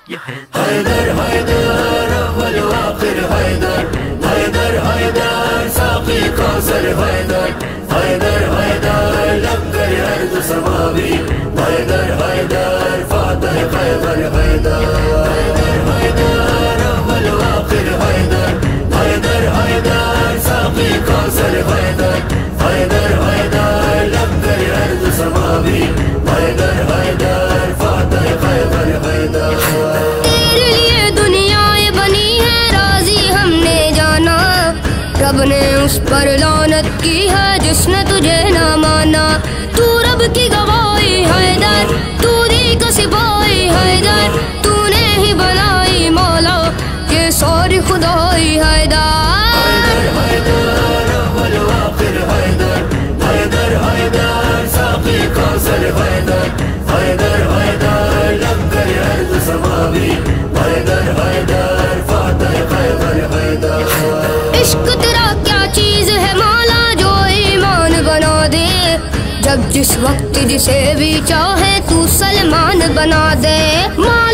حیدر حیدر اول و آخر حیدر حیدر حیدر ساقی کوثر حیدر حیدر حیدر لنگر ارض سماوی حیدر حیدر فاتح خیبر حیدر حیدر حیدر اول و آخر حیدر حیدر حیدر ساقی کوثر حیدر حیدر حیدر لنگر ارض سماوی حیدر حیدر فاتح خیبر حیدر. تیرے لیے دنیائیں بنی ہے راضی ہم نے جانا رب نے اس پر لعنت کی ہے جس نے تجھے نہ مانا تو رب کی گواہی حیدر تو دی کا سپاہی حیدر تو نے ہی بنائی مولا یہ ساری خدائی حیدر حیدر اول و آخر حیدر حیدر حیدر ساقی کوثر حیدر حیدر حیدر لنگر ارض سماوی حیدر حیدر فاتح خیبر حیدر. عشق تیرا کیا چیز ہے مولا جو ایمان بنا دے جب جس وقت جسے بھی چاہے تو سلمان بنا دے.